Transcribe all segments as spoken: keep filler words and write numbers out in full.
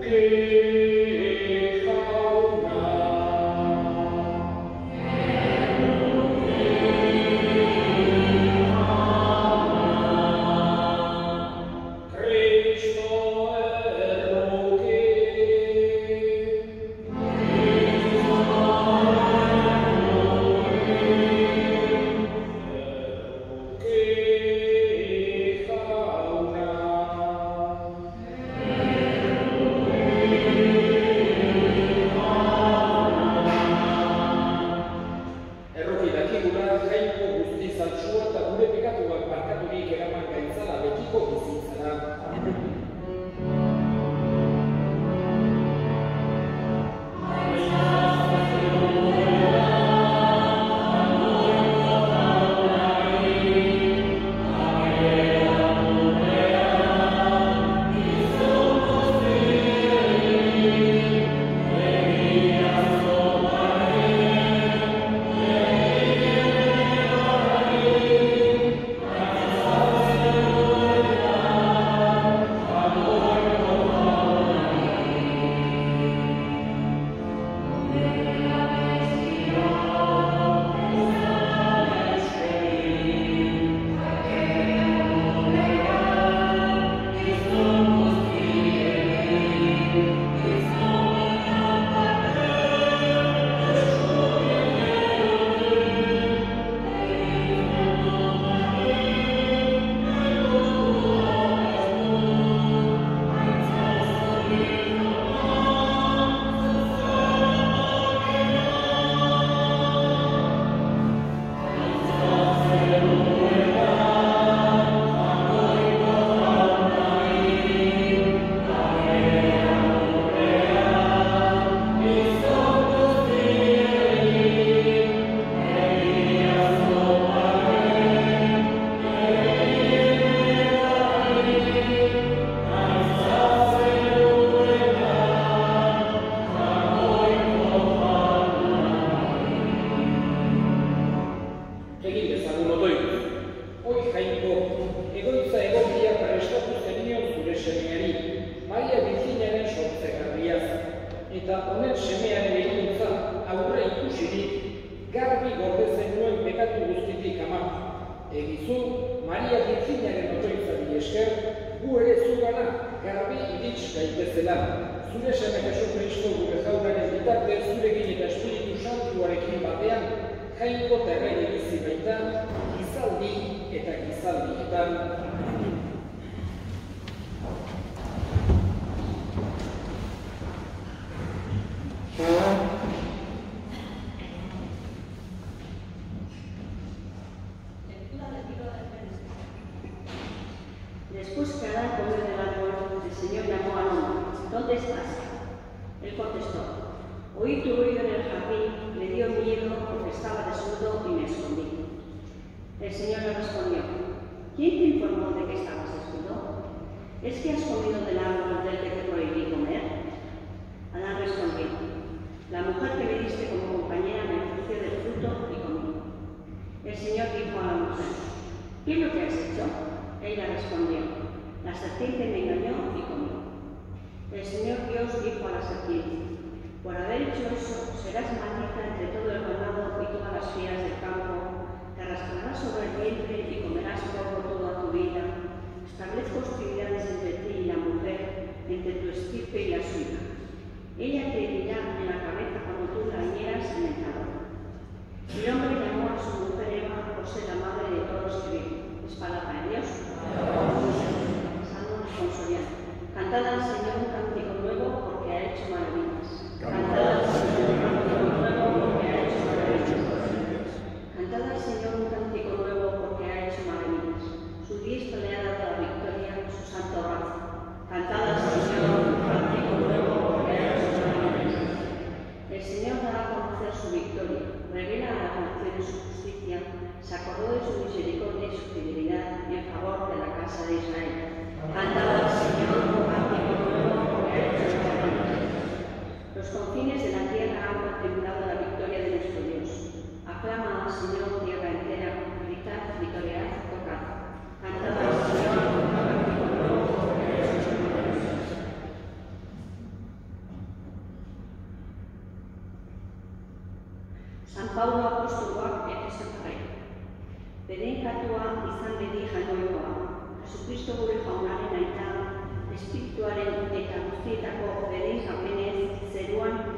Cantad al Señor un cántico nuevo.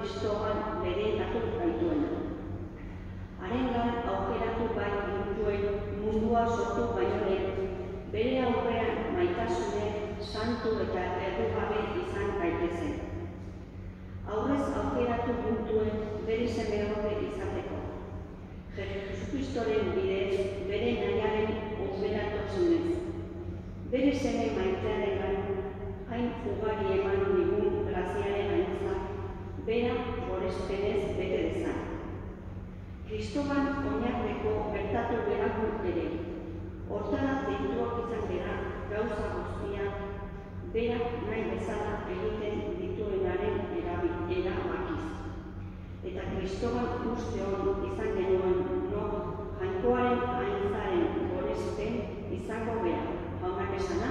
Kristoan legenkatu gaituena. Harengan aukeratu bai gintuen mundua sortu baino lehen, bere aurrean maitasune, santu eta errugabe izan gaitezen. Aurrez aukeratu gintuen bere semeorre izateko. Jesucristoren bidez bere nahiaren urberatosunez. Bere seme maitearegan hain ugari eman digun graziaren aintzat, bera gorespenez bete dezan. Kristoban oinarreko bertatu beraku ere, hortara deituak izan bera gauza guztia, bera nahi bezala egiten dituenaren erabakiz. Eta Kristoban uste hon izan genuen no, jainkoaren aintzaren gorespen izango bera. Jaunak esana?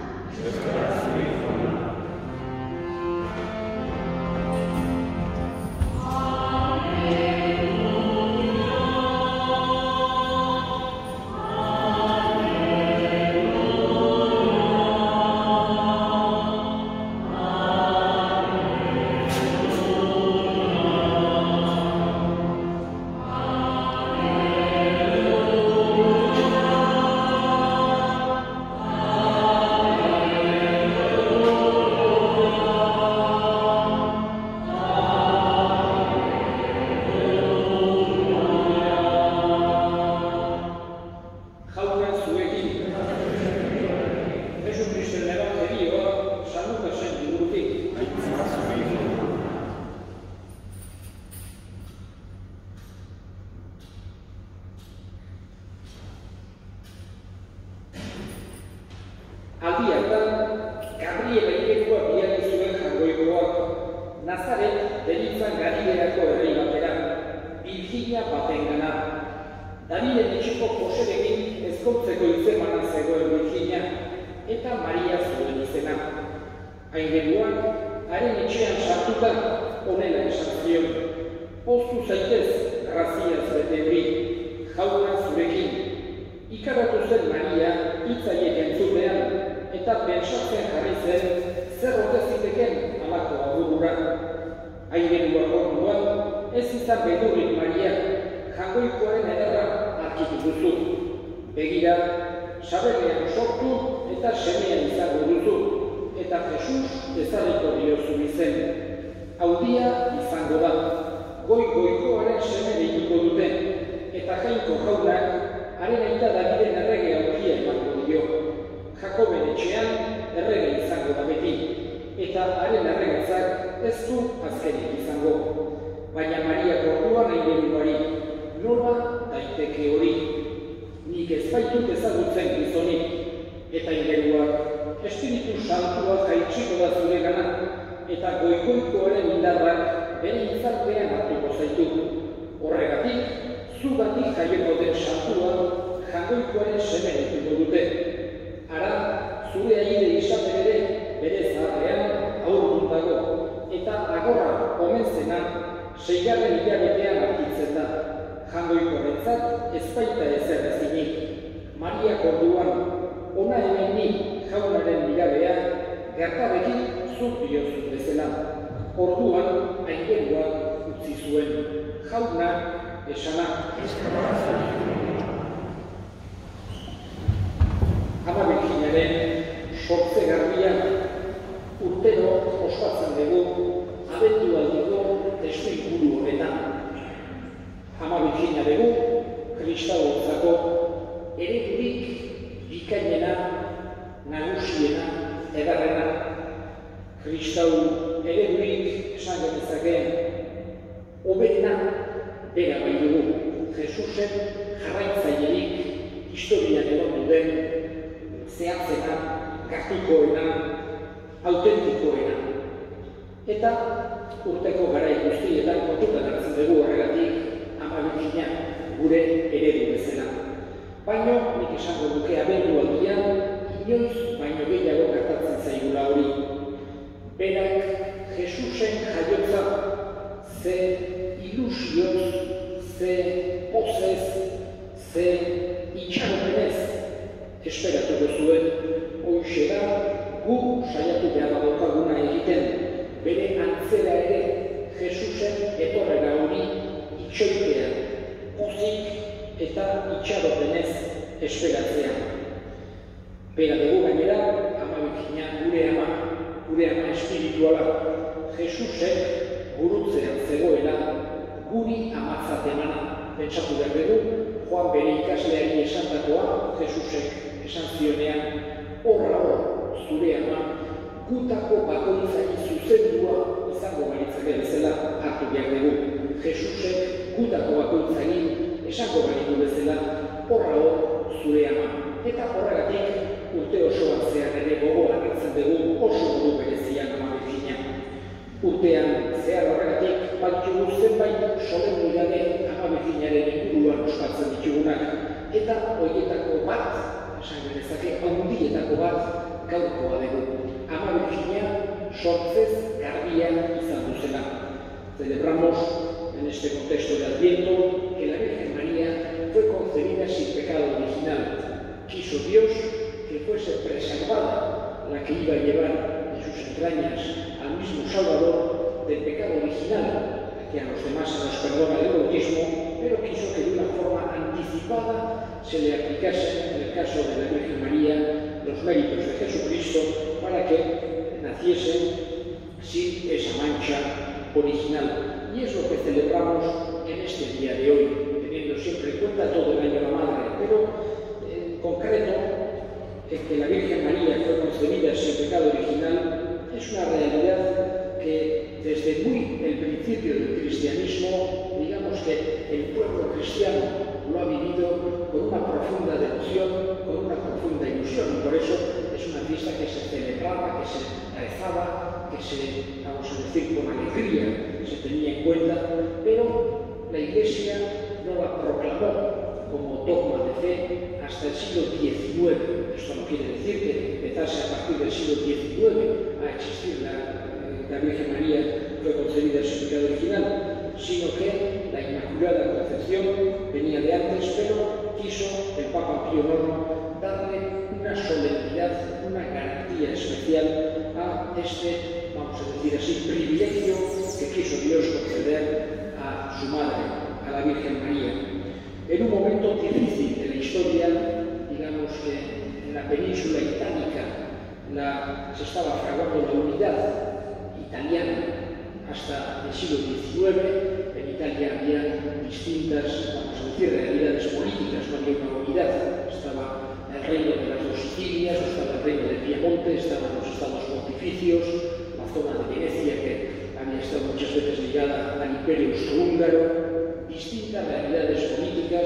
Esperatuko zuen, hoxe da, gu saiatu behar daukaguna egiten, bere antzera ere Jesusen itxoitea, pozik eta itxaropenez esperatzea. Bera dugu gainera, ama Birjina gure ama, gure ama espirituala, Jesusek gurutzean zegoela, guri amatzat emana. Pentsatu behar dugu, Joan bere ikasleari esandakoa, Jesusek esan zionean, horra hor, zure ama, gutako bakoitzari zuzendua izango balitzake bezala hartu behar dugu. Jesusek gutako bakoitzari esango balitu bezala, horra hor, zure ama. Eta horregatik urte osoan zehar ere gogoan hartzen dugu oso modu berezian ama Birjina. Urtean zehar horregatik baditugu zenbait solemnidade ama Birjinaren inguruan ospatzen ditugunak. Eta horietako bat, esan genezake, handietako bat gaurkoa dugu. Ama Birjina sortzez garbia izan duzela. Celebramos en este contexto de Adviento que la Virgen María fue concebida sin pecado original. Quiso Dios que fuese preservada la que iba a llevar de sus entrañas al mismo Salvador del pecado original, que a los demás se nos perdona el bautismo, pero quiso que de una forma anticipada se le aplicase, en el caso de la Virgen María, los méritos de Jesucristo para que naciesen sin esa mancha original. Y es lo que celebramos en este día de hoy, teniendo siempre en cuenta todo el año la Madre, pero concreto, es que la Virgen María fue concebida sin pecado original, es una realidad que desde muy el principio del cristianismo, digamos que el pueblo cristiano lo ha vivido con una profunda devoción, con una profunda ilusión, y por eso es una fiesta que se celebraba, que se rezaba, que se, vamos a decir, con alegría se tenía en cuenta, pero la Iglesia no la proclamó como dogma de fe hasta el siglo diecinueve. Esto no quiere decir que empezase a partir del siglo diecinueve a existir la, la Virgen María fue concebida sin pecado original, sino que la Inmaculada Concepción venía de antes, pero quiso el Papa Pío noveno darle una solemnidad, una garantía especial a este, vamos a decir así, privilegio que quiso Dios conceder a su madre, a la Virgen María. En un momento difícil de la historia, digamos que en la península itálica la, se estaba fraguando la unidad italiana hasta el siglo diecinueve. En Italia había distintas, vamos a decir, realidades políticas, no había una unidad. Estaba el reino de las dos Sicilias, estaba el reino de Piemonte, estaban los estados pontificios, la zona de Venecia que había estado muchas veces ligada al Imperio Austrohúngaro, distintas realidades políticas,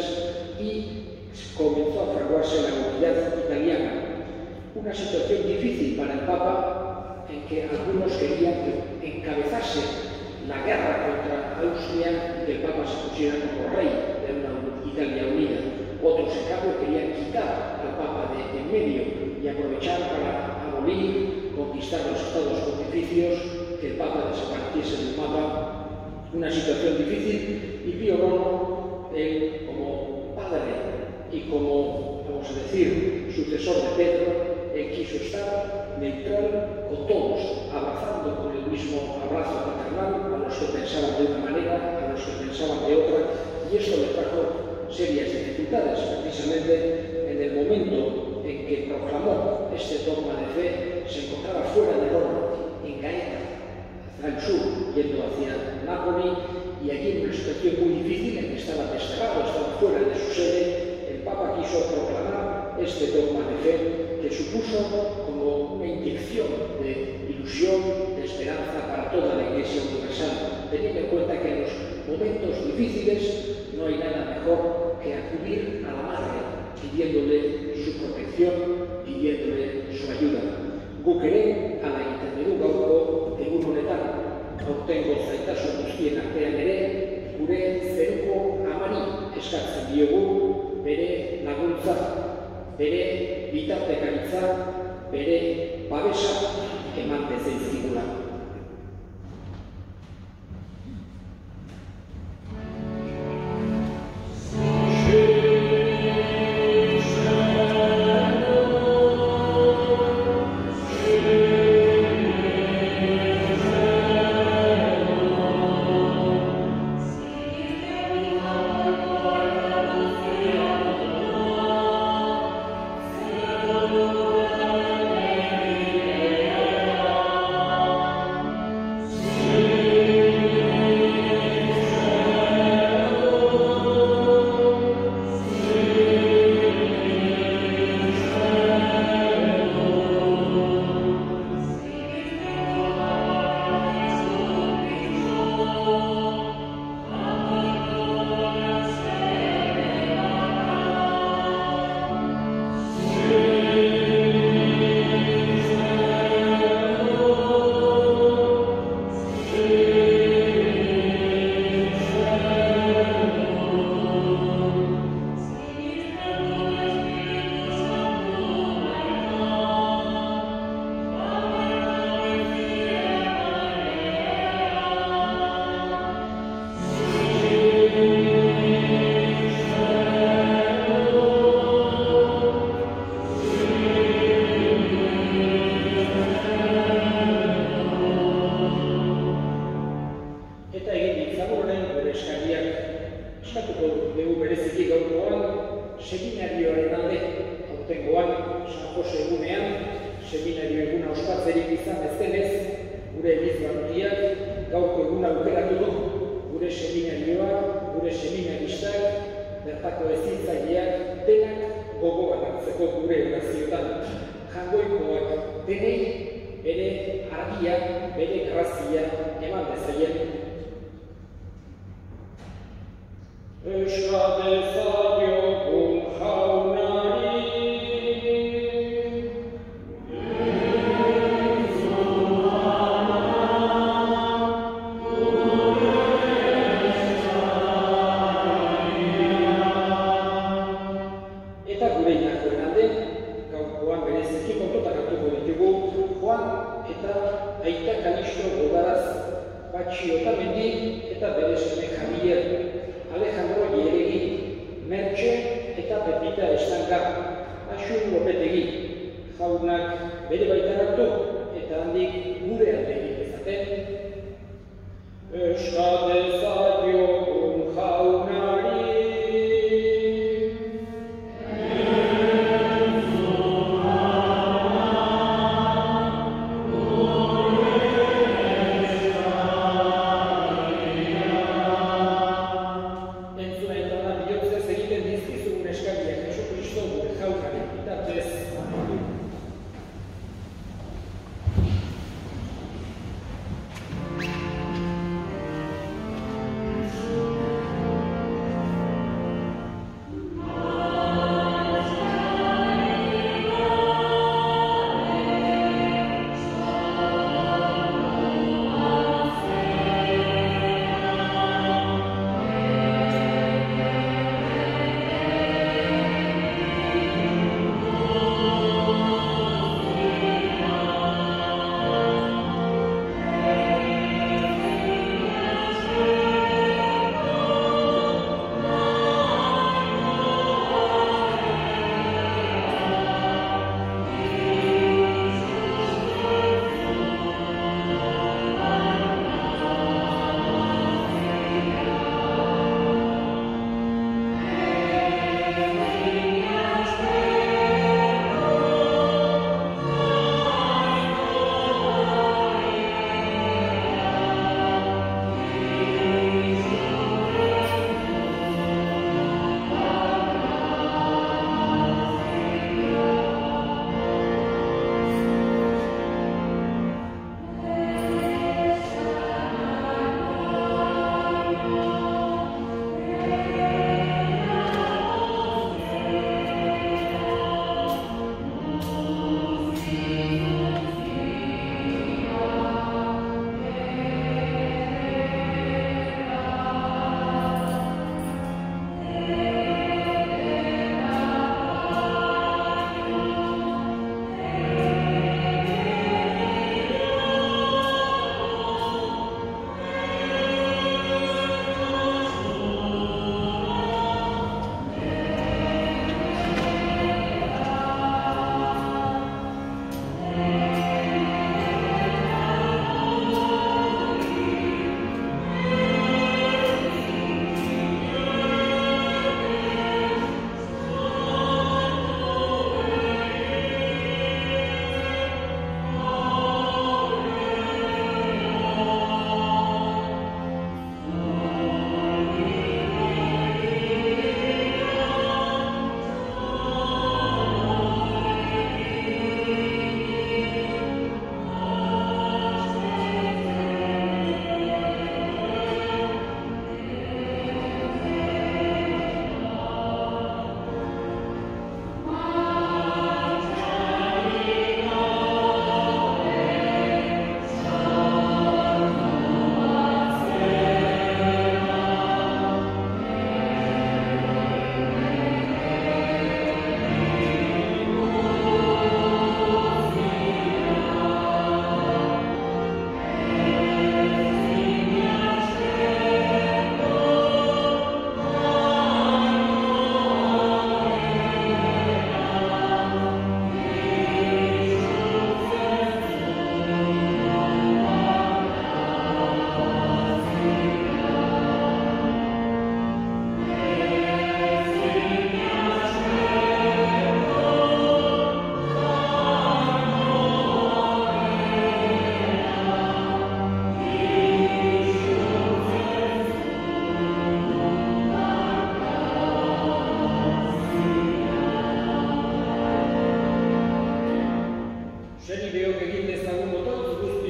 y comenzó a fraguarse la unidad italiana. Una situación difícil para el Papa, en que algunos querían que encabezase la guerra contra Austria y que el Papa se pusiera como rey de una Italia unida. Otros, en cambio, querían quitar al Papa de en medio y aprovechar para abolir, conquistar los estados pontificios, que el Papa desapareciese del mapa. Una situación difícil, y Pío noveno, él como padre y como, vamos a decir, sucesor de Pedro, él quiso estar neutral con todos, abrazando con el mismo abrazo paternal a los que pensaban de una manera, a los que pensaban de otra, y esto le trajo serias dificultades. Precisamente en el momento en que proclamó este dogma de fe, se encontraba fuera de Roma, en Gaeta, al sur, yendo hacia Nápoli, y allí en una situación muy difícil, en que estaba desterrado, estaba fuera de su sede, el Papa quiso proclamar este dogma de fe, que supuso como una inyección de ilusión, de esperanza para toda la Iglesia universal, teniendo en cuenta que en los momentos difíciles no hay nada mejor que acudir a la Madre, pidiéndole su protección, pidiéndole su ayuda. Guk ere, ala egiten dugu gaurko egun honetan, aurtengo zaitasun guztien artean ere, gure zeruko amari eskatzen diogu bere laguntza, bere bitartekaritza, bere babesa eman dezaizkigula. Thank you. izan ez denez, gure elizbarrutiak gaurko eguna aukeratu du, gure seminarioa, gure seminaristak, bertako ezintzaileak, denak gogoan hartzeko gure orazioetan. Jangoikoak denei bere argia, bere grazia eman dezaien. Eska dezakiogun jaunari, eta gure inakoen alde, gaurkoan bereziki kontutan hartuko ditugu, Juan eta Aita Kalixto Gogaraz, Patxi Otamendi eta bere seme Javier, Alejandro Lieregi, Mertxe eta Pepita Estanka, Axu Lopetegi, jaunak bere baitan hartu eta handik gure alde egin dezaten. Eska dezakiogun jaunari,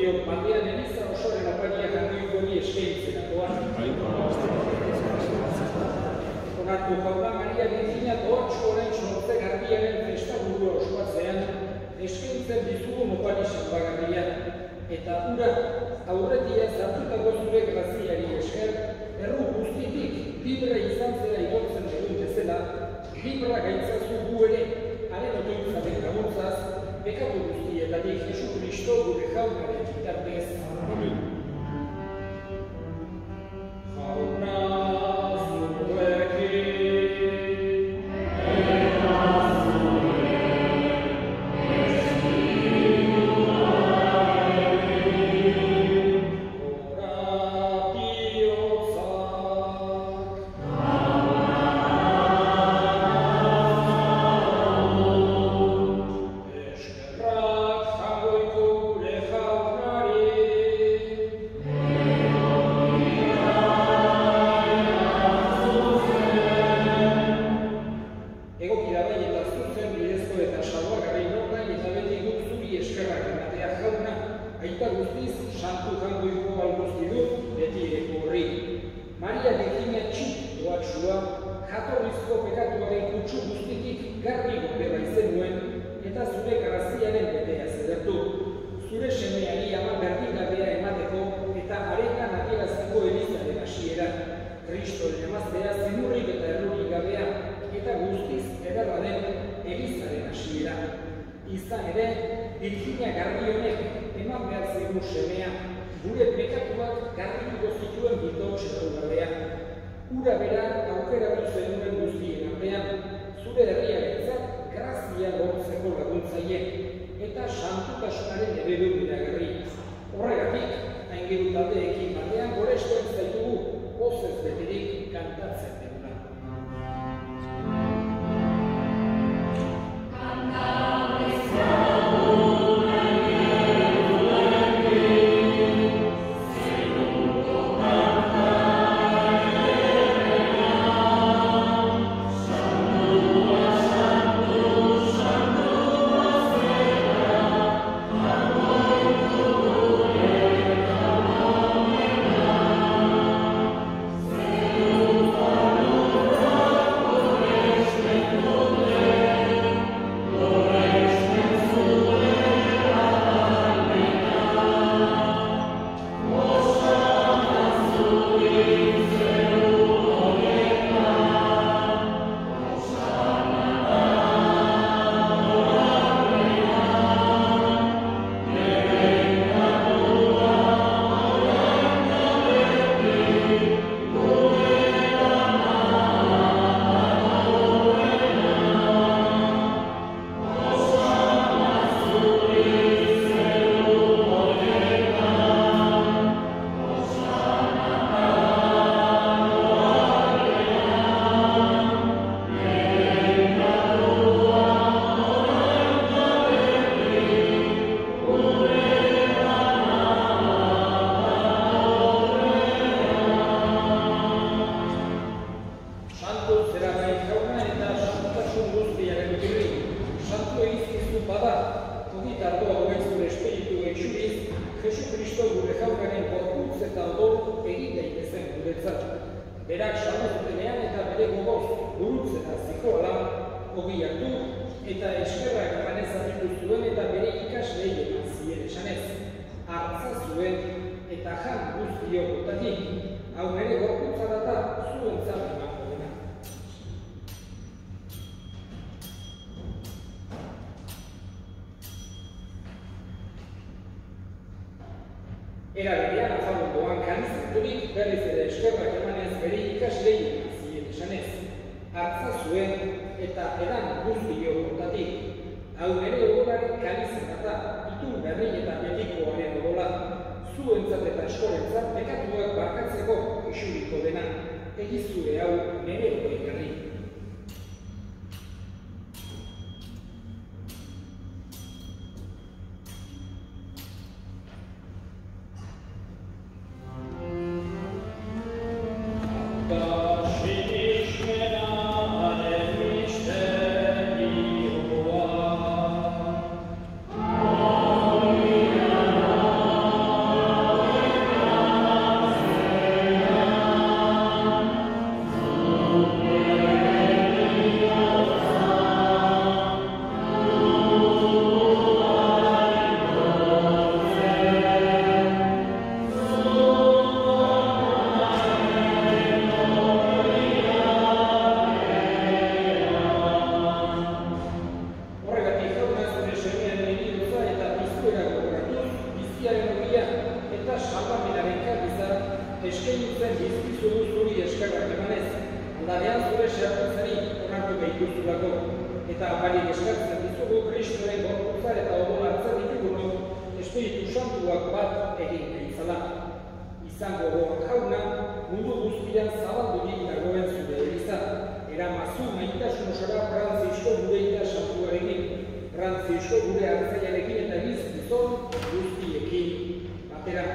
dio batean eliza osoren oparia jangoiko hori eskaintzen doan. Onartu jauna Maria Virginia Dortxo orain sortze garbiaren festaburua ospatzean eskaintzen dizugu opari salbagarria. Eta ura aurretia zartutako zure graziari esker, erru guztitik libra izan zera igortzen dugun bezala, libra gaitzazu gu ere, haren otoitzaren laguntzaz, bekatu guztietatik Jesu Kristo gure jaunaren bitartez. Amen. Jauna zurekin. Era berean azamundoan kanizaturik berriz ere eskerrak emanez bere ikaslei zien esanez. Hartza zuen eta edan guztio hortatik. Hau ere odolaren kanizatata, itun berri eta betikoaren odola, zuentzat eta eskorentzat bekatuak barkatzeko isuriko dena. Egizure hau nere hori berri. Oh dizkizugu zuri eskerrak emanez, aldarean zure xerratzari onartu behituzulako, eta barik eskertzen dizugu Kristoren gorputzar eta odola hartzen ditugunok Espiritu Santuak bat egin gaitzala. Izango gogoan jauna, mundu guztian zabaldurik dagoen zure eliza, eramazu maitasun osora Frantzisko gure ita santuarekin, Frantzisko gure hartzaiarekin eta bizkizon guztiekin batera.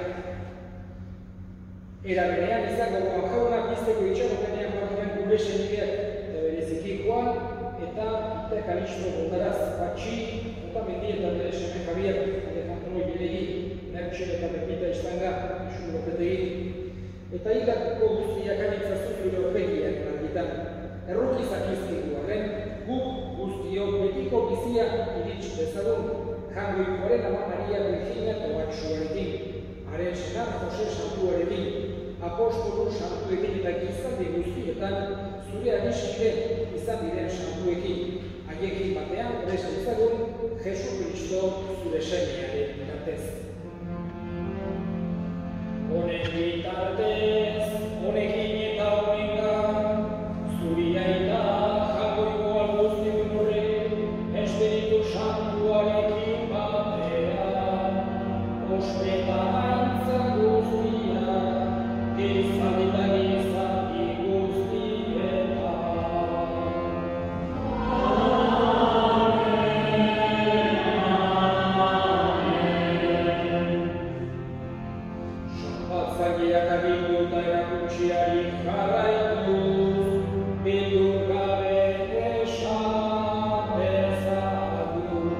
Era berean izango gogoan jauna, bizteko itxarotenean batuen gure senideak, eta bereziki Juan eta Ita Kalixto Bondaraz, Patxi, eta Mendi eta bere seme Javier, Alejandro Ibelegi, Mertxe eta Pepita Istanga, Xun Lopetegi, eta hilatuko guztiak anitzazu zure horregiak landitan. Erroki zakizkigu arren, guk guztiok betiko bizia irits dezagun, jangoikoaren ama Maria Virginia Tobatxuarekin, haren senar Jose Santuarekin, apostolu santuekin eta gizaldi guztietan, zure adiskide izan diren santuekin, haiekin batean presa ezagun, Jesu Kristo zure semearen bitartez. Honen bitartez, honekin eta honengan, zuri aita jagoiko alguztiun horre, Espiritu Santuarekin batean, ospetan antza guztia, gizaldi eta gizaldi guztietan. Zagiak agindu eta erakutsiarik jarraituz, bildur gabe esan dezagun.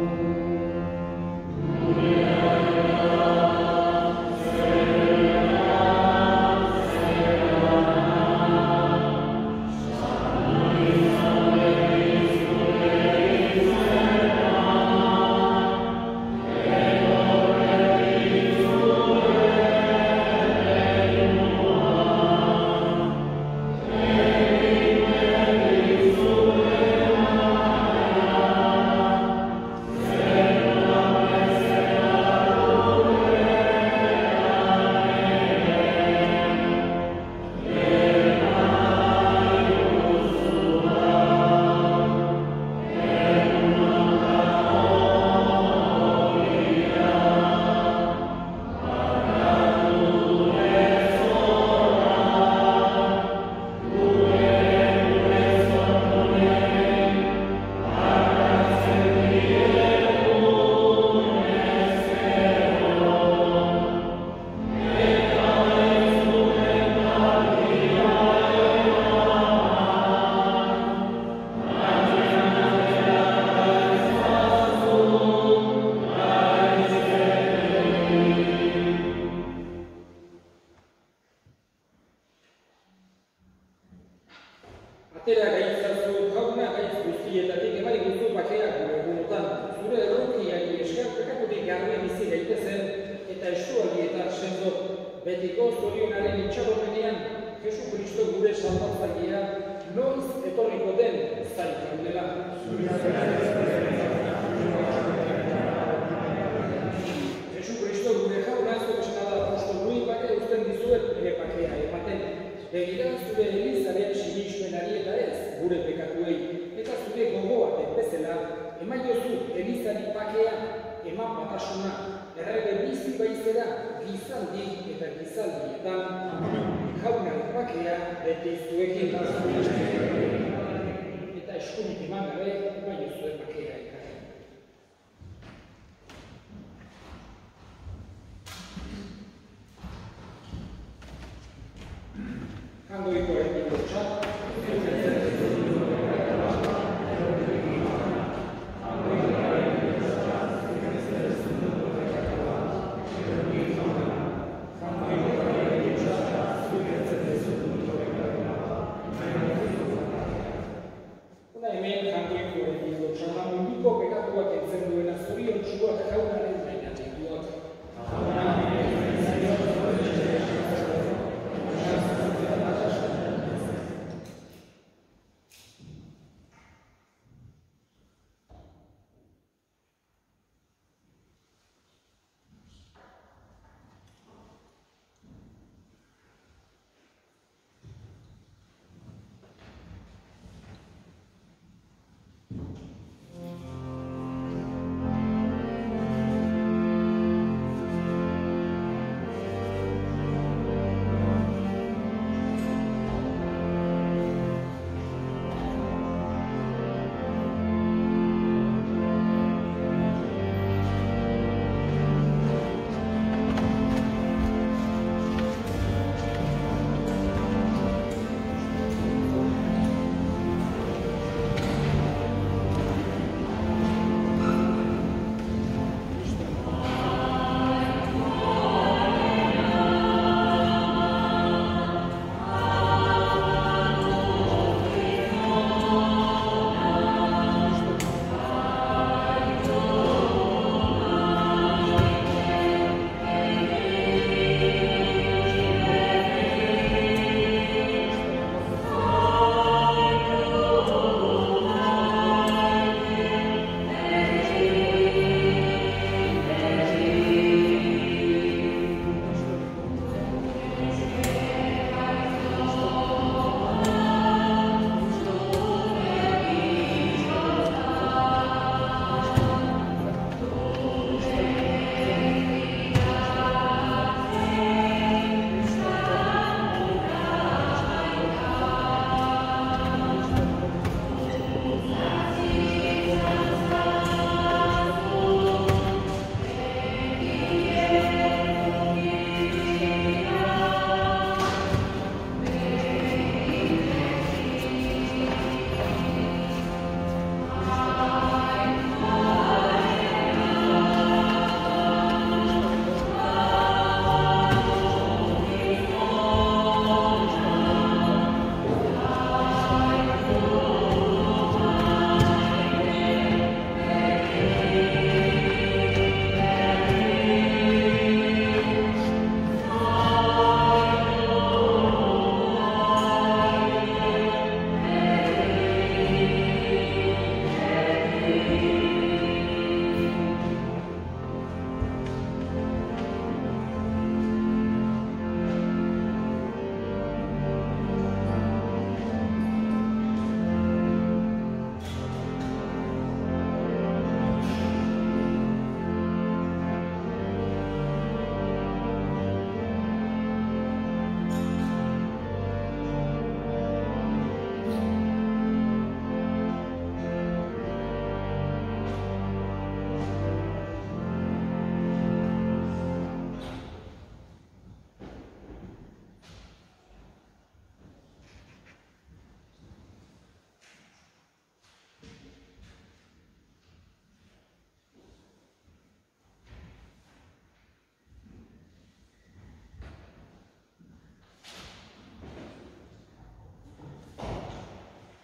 Atera gaitzazu jauna gaitz guztietatik ebai guzu bakeak gure egunotan, zure errokiari esker pekatutik garbi bizi gaitezen eta estualdietan sendo, betiko zorionaren itxaropenean Jesu Kristo gure salbatzailea noiz etorriko den zain dela. Jesu Kristo gure jauna ez dut esan da apostolui bake uzten dizuet ere bakea ematen. Begira zure elizaren sinismenari eta ez gure pekatuei, eta zure gogoa bezala emaiozu elizari bakea eman batasuna, errege bizi baizera gizaldi eta gizaldietan jaunaren bakea bete zuekin. Eta eskunik eman gabe emaiozu bakea ekarri. Jangoiko egin dutxat, Una hemen jangoiko egin dutxat, munduko pekatuak entzen duena zorion txuak jaunaren bainatituak.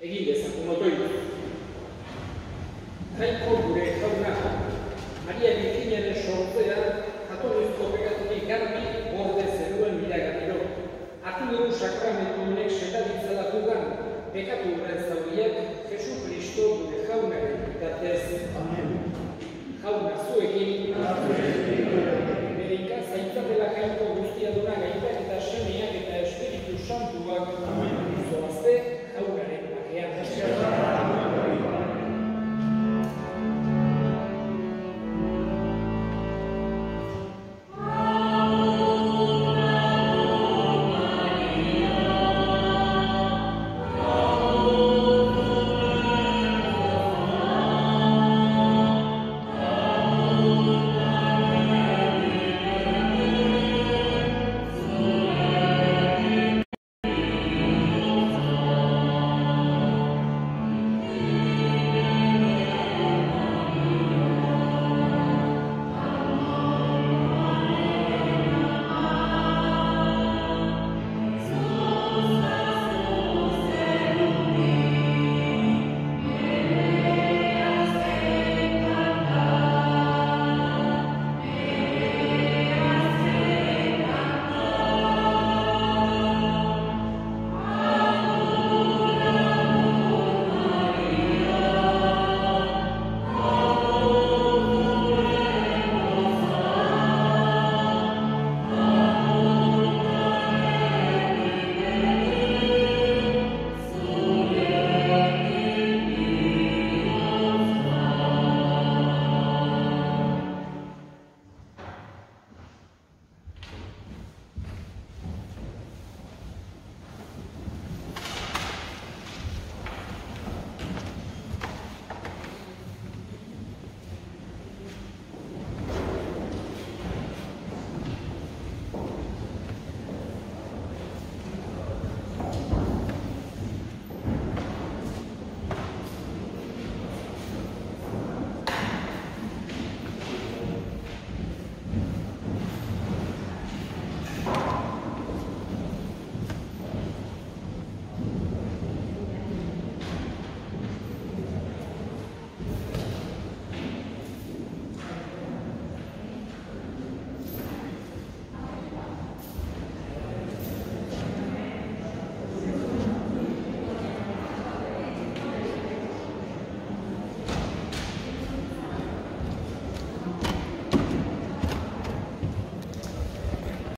egin dezagun otoituz. Jainko gure jauna, Maria Birjinaren sortzea, jatorrizko pekatutik garbi gorde zenuen miragatiro. Hartu dugu sakramentu honek seta ditzala gugan, pekatu horren zauriak, Jesu Kristo gure jaunaren bitartez. Amen. Jauna zuek